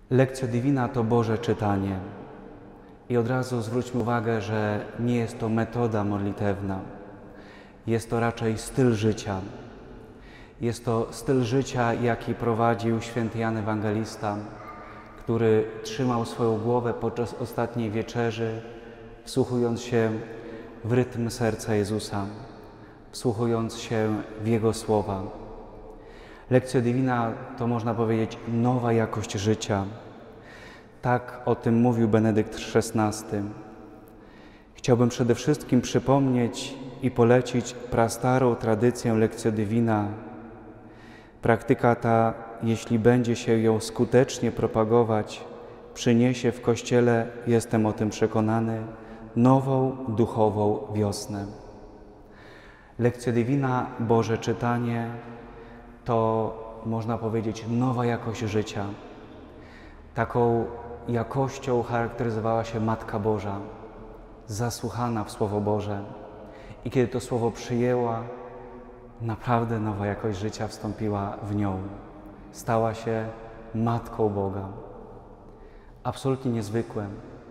Lekcja Divina to Boże czytanie. I od razu zwróćmy uwagę, że nie jest to metoda modlitewna. Jest to raczej styl życia. Jest to styl życia, jaki prowadził święty Jan Ewangelista, który trzymał swoją głowę podczas ostatniej wieczerzy, wsłuchując się w rytm serca Jezusa, wsłuchując się w Jego słowa. Lekcja Divina to, można powiedzieć, nowa jakość życia. Tak o tym mówił Benedykt XVI. Chciałbym przede wszystkim przypomnieć i polecić prastarą tradycję Lectio Divina. Praktyka ta, jeśli będzie się ją skutecznie propagować, przyniesie w Kościele, jestem o tym przekonany, nową duchową wiosnę. Lectio Divina, Boże czytanie, to, można powiedzieć, nowa jakość życia. Taką jakością charakteryzowała się Matka Boża, zasłuchana w Słowo Boże. I kiedy to Słowo przyjęła, naprawdę nowa jakość życia wstąpiła w nią. Stała się Matką Boga. Absolutnie niezwykłe.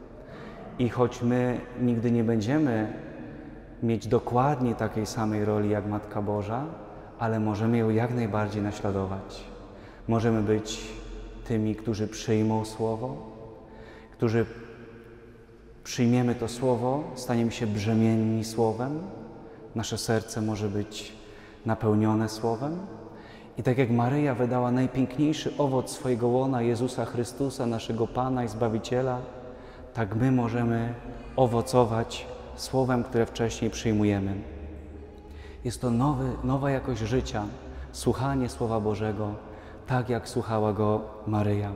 I choć my nigdy nie będziemy mieć dokładnie takiej samej roli jak Matka Boża, ale możemy ją jak najbardziej naśladować. Możemy być tymi, którzy przyjmą Słowo, którzy przyjmiemy to Słowo, staniemy się brzemienni Słowem, nasze serce może być napełnione Słowem. I tak jak Maryja wydała najpiękniejszy owoc swojego łona, Jezusa Chrystusa, naszego Pana i Zbawiciela, tak my możemy owocować Słowem, które wcześniej przyjmujemy. Jest to nowa jakość życia, słuchanie Słowa Bożego, tak jak słuchała go Maryja.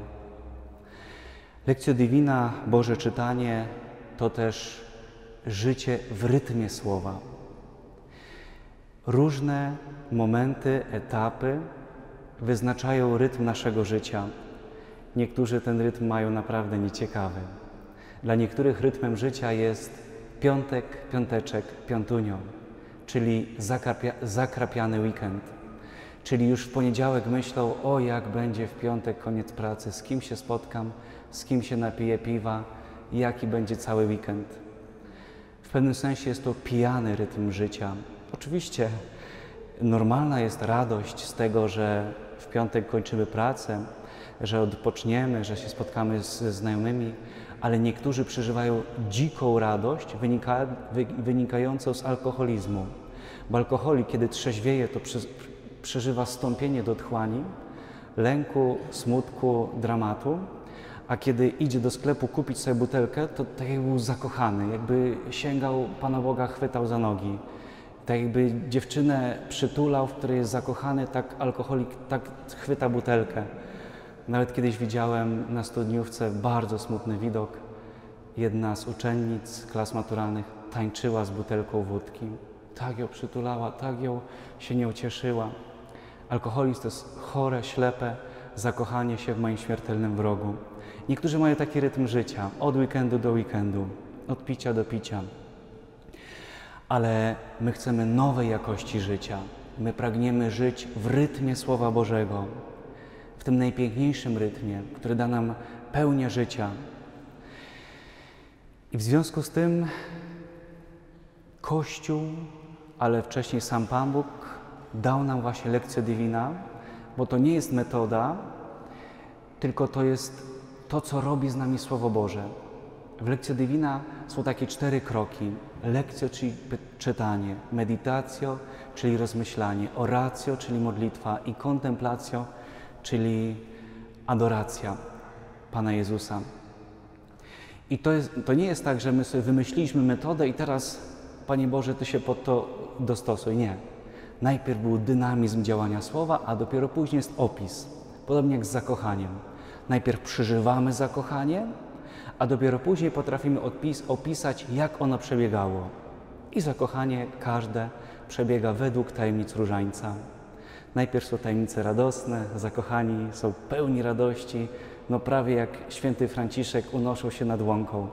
Lectio Divina, Boże czytanie, to też życie w rytmie Słowa. Różne momenty, etapy wyznaczają rytm naszego życia. Niektórzy ten rytm mają naprawdę nieciekawy. Dla niektórych rytmem życia jest piątek, piąteczek, piątunio, czyli zakrapiany weekend. Czyli już w poniedziałek myślą, o jak będzie w piątek koniec pracy, z kim się spotkam, z kim się napiję piwa, jaki będzie cały weekend. W pewnym sensie jest to pijany rytm życia. Oczywiście normalna jest radość z tego, że w piątek kończymy pracę, że odpoczniemy, że się spotkamy ze znajomymi, ale niektórzy przeżywają dziką radość wynikającą z alkoholizmu. Bo alkoholik, kiedy trzeźwieje, to przeżywa stąpienie do otchłani, lęku, smutku, dramatu, a kiedy idzie do sklepu kupić sobie butelkę, to tak jakby był zakochany, jakby sięgał Pana Boga, chwytał za nogi. Tak jakby dziewczynę przytulał, w której jest zakochany, tak alkoholik tak chwyta butelkę. Nawet kiedyś widziałem na studniówce bardzo smutny widok. Jedna z uczennic klas maturalnych tańczyła z butelką wódki. Tak ją przytulała, tak ją się nią cieszyła. Alkoholizm to jest chore, ślepe zakochanie się w moim śmiertelnym wrogu. Niektórzy mają taki rytm życia, od weekendu do weekendu, od picia do picia. Ale my chcemy nowej jakości życia. My pragniemy żyć w rytmie Słowa Bożego, w tym najpiękniejszym rytmie, który da nam pełnię życia. I w związku z tym Kościół, ale wcześniej sam Pan Bóg dał nam właśnie Lectio Divina, bo to nie jest metoda, tylko to jest to, co robi z nami Słowo Boże. W Lectio Divina są takie 4 kroki. Lectio, czyli czytanie, meditatio, czyli rozmyślanie, oratio, czyli modlitwa i contemplatio, czyli adoracja Pana Jezusa. I to nie jest tak, że my sobie wymyśliliśmy metodę i teraz, Panie Boże, Ty się pod to dostosuj. Nie. Najpierw był dynamizm działania Słowa, a dopiero później jest opis. Podobnie jak z zakochaniem. Najpierw przeżywamy zakochanie, a dopiero później potrafimy opisać, jak ono przebiegało. I zakochanie każde przebiega według tajemnic różańca. Najpierw są tajemnice radosne, zakochani są pełni radości, no prawie jak święty Franciszek unoszą się nad łąką.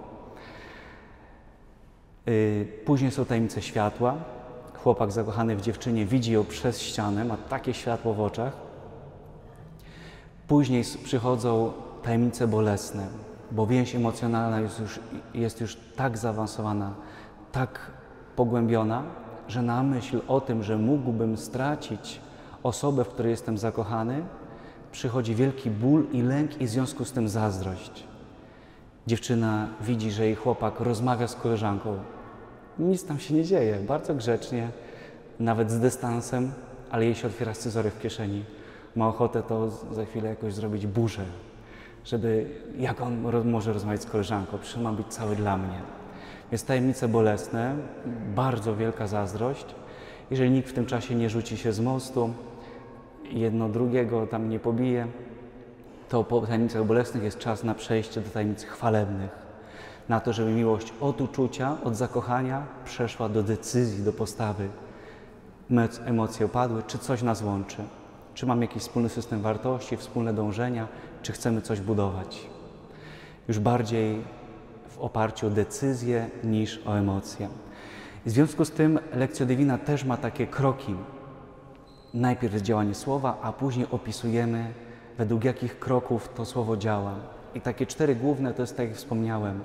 Później są tajemnice światła. Chłopak zakochany w dziewczynie widzi ją przez ścianę, ma takie światło w oczach. Później przychodzą tajemnice bolesne, bo więź emocjonalna jest już tak zaawansowana, tak pogłębiona, że na myśl o tym, że mógłbym stracić osobę, w której jestem zakochany, przychodzi wielki ból i lęk i w związku z tym zazdrość. Dziewczyna widzi, że jej chłopak rozmawia z koleżanką. Nic tam się nie dzieje, bardzo grzecznie, nawet z dystansem, ale jej się otwiera scyzoryk w kieszeni. Ma ochotę to za chwilę jakoś zrobić burzę, żeby jak on może rozmawiać z koleżanką, przecież ma być cały dla mnie. Więc tajemnice bolesne, bardzo wielka zazdrość. Jeżeli nikt w tym czasie nie rzuci się z mostu, jedno drugiego tam nie pobije, to po tajemnicach bolesnych jest czas na przejście do tajemnic chwalebnych. Na to, żeby miłość od uczucia, od zakochania przeszła do decyzji, do postawy. Emocje opadły, czy coś nas łączy. Czy mamy jakiś wspólny system wartości, wspólne dążenia, czy chcemy coś budować. Już bardziej w oparciu o decyzję niż o emocje. W związku z tym Lectio Divina też ma takie kroki. Najpierw jest działanie słowa, a później opisujemy, według jakich kroków to słowo działa. I takie 4 główne to jest, tak jak wspomniałem.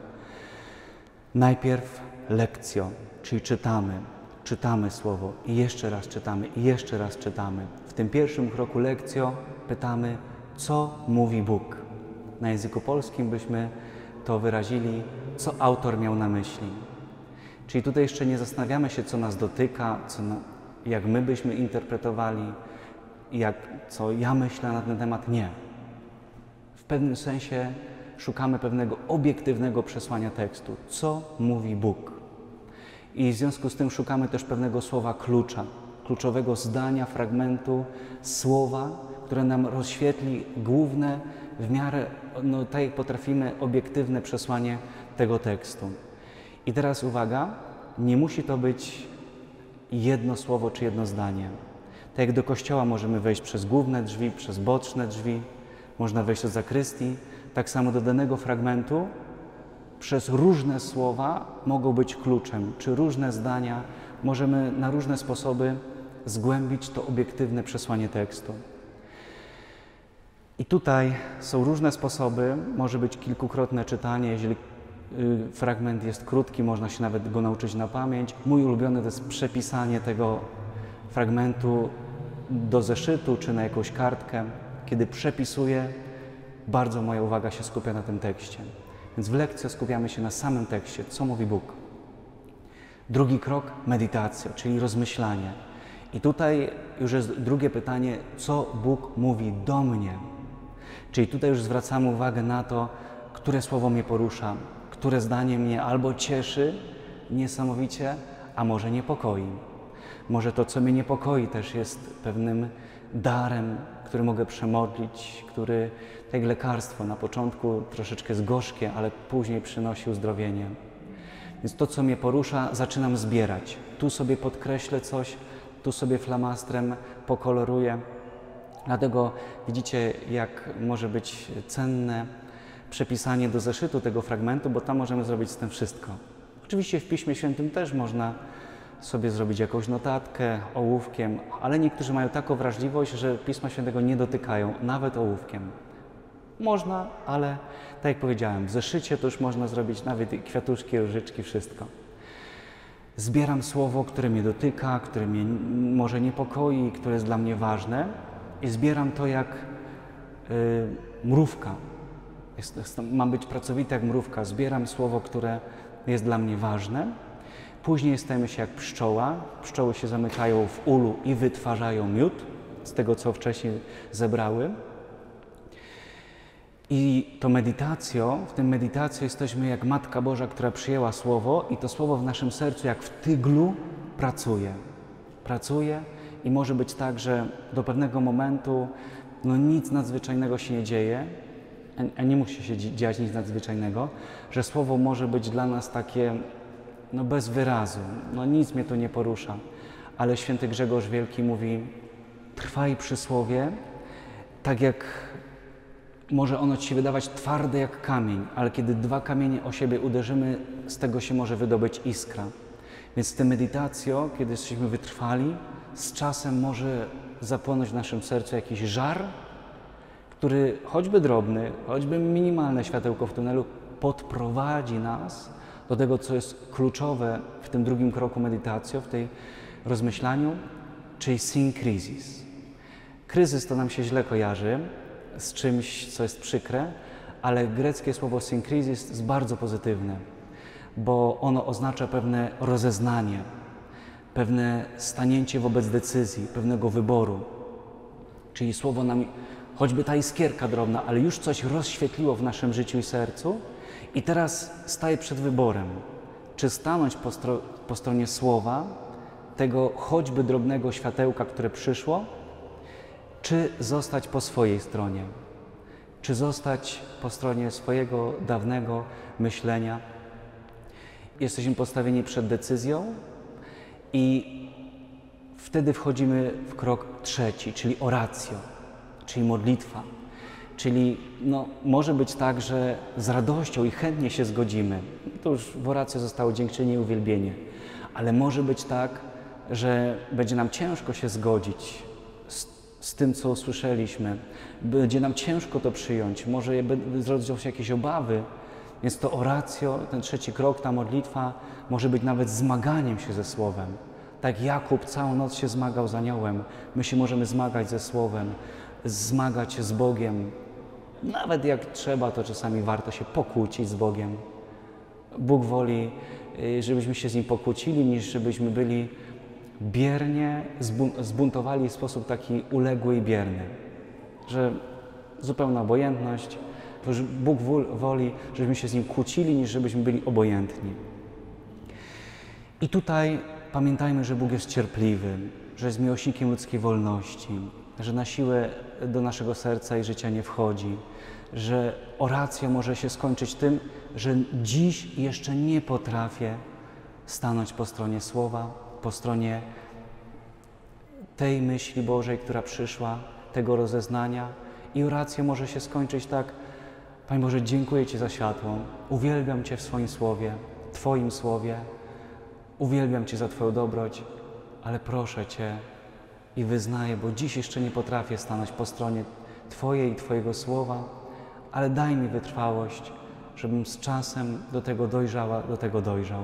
Najpierw lekcjo, czyli czytamy słowo i jeszcze raz czytamy, i jeszcze raz czytamy. W tym pierwszym kroku lekcjo pytamy, co mówi Bóg. Na języku polskim byśmy to wyrazili, co autor miał na myśli. Czyli tutaj jeszcze nie zastanawiamy się, co nas dotyka, jak my byśmy interpretowali, co ja myślę na ten temat. Nie. W pewnym sensie szukamy pewnego obiektywnego przesłania tekstu. Co mówi Bóg? I w związku z tym szukamy też pewnego słowa klucza, kluczowego zdania, fragmentu, słowa, które nam rozświetli główne, w miarę, tak jak potrafimy, obiektywne przesłanie tego tekstu. I teraz uwaga, nie musi to być jedno słowo czy jedno zdanie. Tak jak do kościoła możemy wejść przez główne drzwi, przez boczne drzwi, można wejść do zakrystii, tak samo do danego fragmentu przez różne słowa mogą być kluczem, czy różne zdania możemy na różne sposoby zgłębić to obiektywne przesłanie tekstu. I tutaj są różne sposoby, może być kilkukrotne czytanie, jeżeli fragment jest krótki, można się nawet go nauczyć na pamięć. Mój ulubiony to jest przepisanie tego fragmentu do zeszytu czy na jakąś kartkę. Kiedy przepisuję, bardzo moja uwaga się skupia na tym tekście. Więc w lekcji skupiamy się na samym tekście, co mówi Bóg. Drugi krok, medytacja, czyli rozmyślanie. I tutaj już jest drugie pytanie, co Bóg mówi do mnie. Czyli tutaj już zwracamy uwagę na to, które słowo mnie porusza, które zdanie mnie albo cieszy niesamowicie, a może niepokoi. Może to, co mnie niepokoi, też jest pewnym darem, który mogę przemodlić, który, tak jak lekarstwo, na początku troszeczkę jest gorzkie, ale później przynosi uzdrowienie. Więc to, co mnie porusza, zaczynam zbierać. Tu sobie podkreślę coś, tu sobie flamastrem pokoloruję. Dlatego widzicie, jak może być cenne przepisanie do zeszytu tego fragmentu, bo tam możemy zrobić z tym wszystko. Oczywiście w Piśmie Świętym też można sobie zrobić jakąś notatkę ołówkiem, ale niektórzy mają taką wrażliwość, że Pisma Świętego nie dotykają, nawet ołówkiem. Można, ale tak jak powiedziałem, w zeszycie to już można zrobić nawet kwiatuszki, różyczki, wszystko. Zbieram słowo, które mnie dotyka, które mnie może niepokoi, które jest dla mnie ważne i zbieram to jak mrówka. Mam być pracowity jak mrówka. Zbieram słowo, które jest dla mnie ważne. Później stajemy się jak pszczoła. Pszczoły się zamykają w ulu i wytwarzają miód z tego, co wcześniej zebrały. I to w tym medytacją jesteśmy jak Matka Boża, która przyjęła Słowo i to Słowo w naszym sercu jak w tyglu pracuje. Pracuje i może być tak, że do pewnego momentu nic nadzwyczajnego się nie dzieje, a nie musi się dziać nic nadzwyczajnego, że Słowo może być dla nas takie bez wyrazu, nic mnie to nie porusza. Ale święty Grzegorz Wielki mówi, trwaj przy Słowie, tak jak może ono ci się wydawać twarde jak kamień, ale kiedy 2 kamienie o siebie uderzymy, z tego się może wydobyć iskra. Więc z tą medytacją, kiedy jesteśmy wytrwali, z czasem może zapłonąć w naszym sercu jakiś żar, który choćby drobny, choćby minimalne światełko w tunelu podprowadzi nas do tego, co jest kluczowe w tym drugim kroku medytacji, w tej rozmyślaniu, czyli synkrizis. Kryzys to nam się źle kojarzy z czymś, co jest przykre, ale greckie słowo synkrizis jest bardzo pozytywne, bo ono oznacza pewne rozeznanie, pewne stanięcie wobec decyzji, pewnego wyboru. Czyli słowo nam, choćby ta iskierka drobna, ale już coś rozświetliło w naszym życiu i sercu i teraz staję przed wyborem, czy stanąć po stronie słowa, tego choćby drobnego światełka, które przyszło, czy zostać po swojej stronie, czy zostać po stronie swojego dawnego myślenia. Jesteśmy postawieni przed decyzją i wtedy wchodzimy w krok trzeci, czyli oratio, czyli modlitwa. Czyli może być tak, że z radością i chętnie się zgodzimy. To już w oratio zostało dziękczynienie i uwielbienie. Ale może być tak, że będzie nam ciężko się zgodzić z tym, co usłyszeliśmy. Będzie nam ciężko to przyjąć. Może zrodzą się jakieś obawy. Więc to oratio, ten trzeci krok, ta modlitwa może być nawet zmaganiem się ze Słowem. Tak Jakub całą noc się zmagał z aniołem. My się możemy zmagać ze Słowem, zmagać się z Bogiem. Nawet jak trzeba, to czasami warto się pokłócić z Bogiem. Bóg woli, żebyśmy się z Nim pokłócili, niż żebyśmy byli biernie zbuntowali w sposób taki uległy i bierny. Że zupełna obojętność. Bóg woli, żebyśmy się z Nim kłócili, niż żebyśmy byli obojętni. I tutaj pamiętajmy, że Bóg jest cierpliwy, że jest miłośnikiem ludzkiej wolności, że na siłę do naszego serca i życia nie wchodzi, że oracja może się skończyć tym, że dziś jeszcze nie potrafię stanąć po stronie Słowa, po stronie tej myśli Bożej, która przyszła, tego rozeznania. I oracja może się skończyć tak: Panie Boże, dziękuję Ci za światło, uwielbiam Cię w swoim Słowie, Twoim Słowie, uwielbiam Cię za Twoją dobroć, ale proszę Cię i wyznaję, bo dziś jeszcze nie potrafię stanąć po stronie Twojej i Twojego Słowa, ale daj mi wytrwałość, żebym z czasem do tego dojrzała, do tego dojrzał.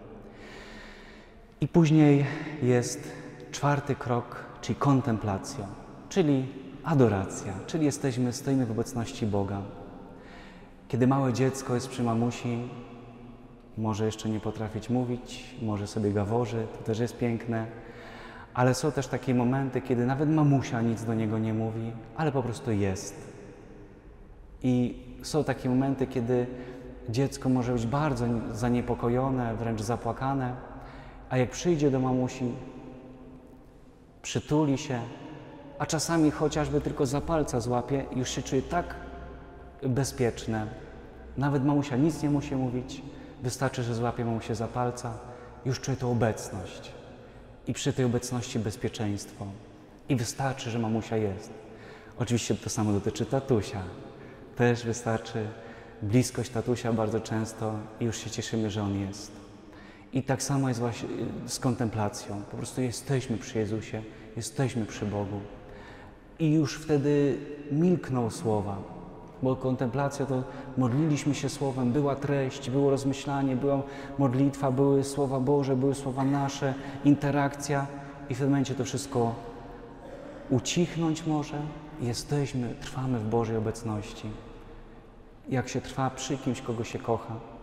I później jest czwarty krok, czyli kontemplacja, czyli adoracja, czyli stoimy w obecności Boga. Kiedy małe dziecko jest przy mamusi, może jeszcze nie potrafić mówić, może sobie gaworzy, to też jest piękne, ale są też takie momenty, kiedy nawet mamusia nic do niego nie mówi, ale po prostu jest. I są takie momenty, kiedy dziecko może być bardzo zaniepokojone, wręcz zapłakane, a jak przyjdzie do mamusi, przytuli się, a czasami chociażby tylko za palca złapie, już się czuje tak bezpieczne. Nawet mamusia nic nie musi mówić, wystarczy, że złapie mamusię za palca, już czuje tą obecność. I przy tej obecności bezpieczeństwo. I wystarczy, że mamusia jest. Oczywiście to samo dotyczy tatusia. Też wystarczy bliskość tatusia bardzo często i już się cieszymy, że on jest. I tak samo jest właśnie z kontemplacją. Po prostu jesteśmy przy Jezusie, jesteśmy przy Bogu. I już wtedy milkną słowa, bo kontemplacja to modliliśmy się Słowem, była treść, było rozmyślanie, była modlitwa, były słowa Boże, były słowa nasze, interakcja i w tym momencie to wszystko ucichnąć może. Trwamy w Bożej obecności. Jak się trwa przy kimś, kogo się kocha.